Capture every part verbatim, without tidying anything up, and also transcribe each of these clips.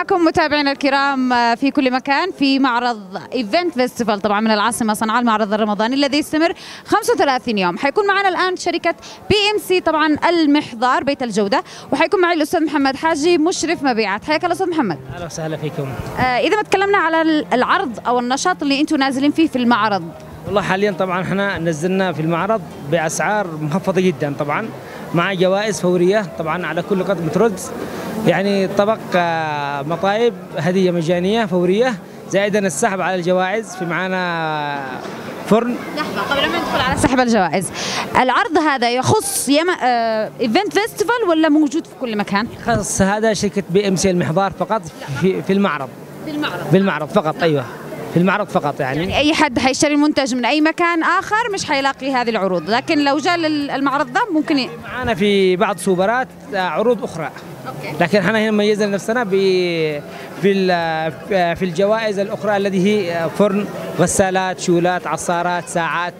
معكم متابعينا الكرام في كل مكان في معرض ايفنت فيستيفال طبعا من العاصمه صنعاء، المعرض الرمضاني الذي يستمر خمسة وثلاثين يوم. حيكون معنا الان شركه بي ام سي طبعا المحضار بيت الجوده، وحيكون معي الاستاذ محمد حاجي مشرف مبيعات. حياك الله استاذ محمد. اهلا وسهلا فيكم. آه اذا ما تكلمنا على العرض او النشاط اللي انتم نازلين فيه في المعرض. والله حاليا طبعا احنا نزلنا في المعرض باسعار مخفضه جدا طبعا، مع جوائز فوريه طبعا على كل قطمه رز، يعني طبق مطايب هديه مجانيه فوريه، زائدا السحب على الجوائز. في معانا فرن. لحظه قبل ما ندخل على سحب الجوائز، العرض هذا يخص يم... آه... ايفنت فيستيفال ولا موجود في كل مكان؟ خص هذا شركه بي ام سي المحضار فقط في في المعرض. في المعرض في المعرض فقط، ايوه في المعرض فقط. يعني, يعني اي حد حيشتري المنتج من اي مكان اخر مش حيلاقي هذه العروض، لكن لو جاء المعرض ده ممكن ي... معانا في بعض سوبرات عروض اخرى. أوكي. لكن احنا هنا ميزنا نفسنا ب في في الجوائز الاخرى التي هي فرن، غسالات، شولات، عصارات، ساعات،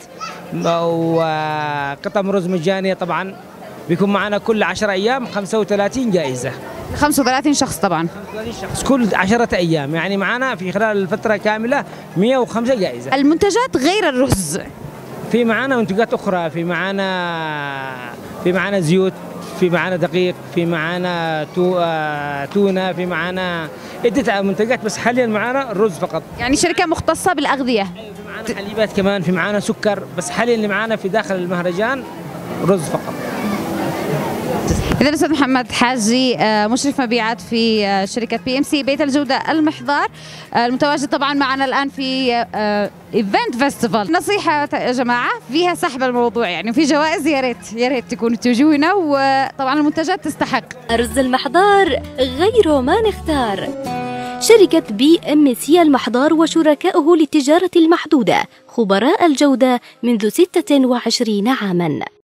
وقطم رز مجانيه. طبعا بيكون معنا كل عشرة ايام خمسة وثلاثين جائزه. خمسة وثلاثين شخص طبعا. خمسة وثلاثين شخص كل عشرة ايام، يعني معنا في خلال الفتره كامله مئة وخمسة جائزه. المنتجات غير الرز، في معنا منتجات اخرى، في معنا في معنا زيوت، في معنا دقيق، في معنا تو... آه... تونه، في معنا عده منتجات، بس حاليا معنا الرز فقط. يعني شركه مختصه بالاغذيه. ايوه في معنا حليبات كمان، في معنا سكر، بس حاليا اللي معنا في داخل المهرجان رز فقط. إذا الأستاذ محمد حاجي مشرف مبيعات في شركة بي ام سي بيت الجودة المحضار، المتواجد طبعا معنا الآن في ايفنت فيستيفال. نصيحة يا جماعة فيها سحب الموضوع، يعني في جوائز، يا ريت يا ريت تكونوا تجوا هنا، وطبعا المنتجات تستحق. رز المحضار غير ما نختار. شركة بي ام سي المحضار وشركائه للتجارة المحدودة، خبراء الجودة منذ ستة وعشرين عاماً.